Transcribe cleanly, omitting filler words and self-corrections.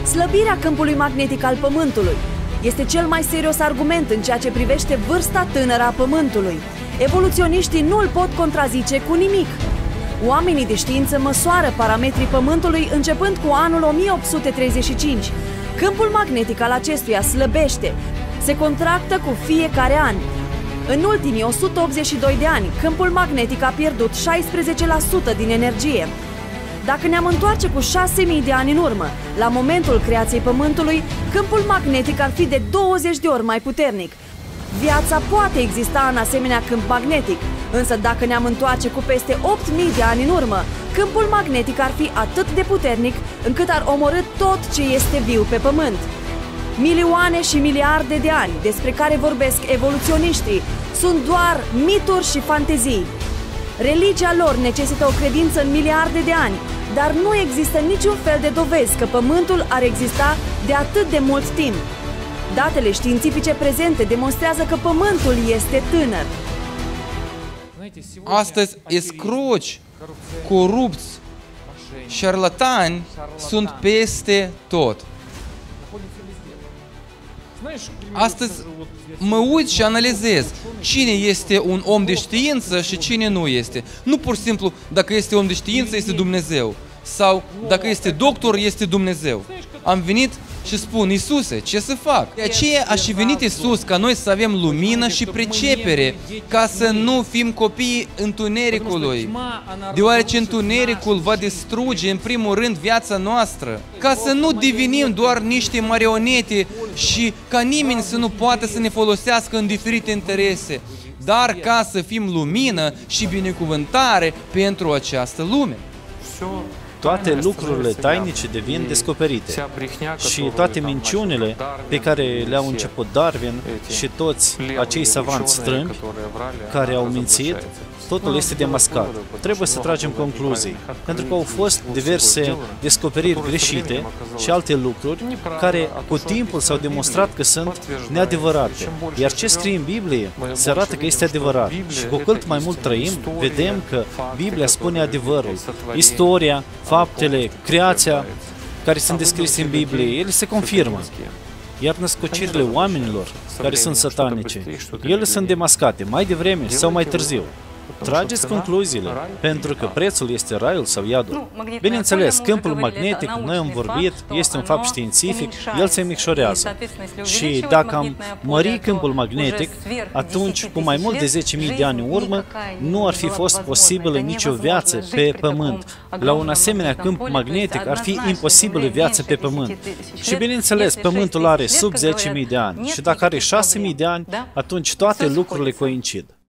Slăbirea câmpului magnetic al Pământului este cel mai serios argument în ceea ce privește vârsta tânără a Pământului. Evoluționiștii nu îl pot contrazice cu nimic. Oamenii de știință măsoară parametrii Pământului începând cu anul 1835. Câmpul magnetic al acestuia slăbește, se contractă cu fiecare an. În ultimii 182 de ani, câmpul magnetic a pierdut 16% din energie. Dacă ne-am întoarce cu 6.000 de ani în urmă, la momentul creației Pământului, câmpul magnetic ar fi de 20 de ori mai puternic. Viața poate exista în asemenea câmp magnetic, însă dacă ne-am întoarce cu peste 8.000 de ani în urmă, câmpul magnetic ar fi atât de puternic încât ar omorî tot ce este viu pe Pământ. Milioane și miliarde de ani despre care vorbesc evoluționiștii sunt doar mituri și fantezii. Religia lor necesită o credință în miliarde de ani, dar nu există niciun fel de dovezi că Pământul ar exista de atât de mult timp. Datele științifice prezente demonstrează că Pământul este tânăr. Astăzi escroci, corupți, șarlatani sunt peste tot. Astăzi mă uit și analizez cine este un om de știință și cine nu este. Nu pur și simplu dacă este om de știință este Dumnezeu sau dacă este doctor este Dumnezeu. Am venit și spun, Iisuse, ce să fac? De aceea a și venit Iisus ca noi să avem lumină și pricepere, ca să nu fim copiii întunericului, deoarece întunericul va distruge în primul rând viața noastră, ca să nu devenim doar niște marionete și ca nimeni să nu poată să ne folosească în diferite interese, dar ca să fim lumină și binecuvântare pentru această lume. Toate lucrurile tainice devin descoperite și toate minciunile pe care le-au început Darwin și toți acei savanți strâmbi care au mințit, totul este demascat. Trebuie să tragem concluzii, pentru că au fost diverse descoperiri greșite și alte lucruri care cu timpul s-au demonstrat că sunt neadevărate. Iar ce scrie în Biblie se arată că este adevărat. Și cu cât mai mult trăim, vedem că Biblia spune adevărul. Istoria, faptele, creația care sunt descrise în Biblie, ele se confirmă. Iar născocirile oamenilor care sunt satanice, ele sunt demascate mai devreme sau mai târziu. Trageți concluziile, pentru că prețul este raiul sau iadul. Bineînțeles, câmpul magnetic, noi am vorbit, este un fapt științific, el se micșorează. Și dacă am mări câmpul magnetic, atunci, cu mai mult de 10.000 de ani în urmă, nu ar fi fost posibilă nicio viață pe Pământ. La un asemenea câmp magnetic ar fi imposibilă viață pe Pământ. Și bineînțeles, Pământul are sub 10.000 de ani și dacă are 6.000 de ani, atunci toate lucrurile coincid.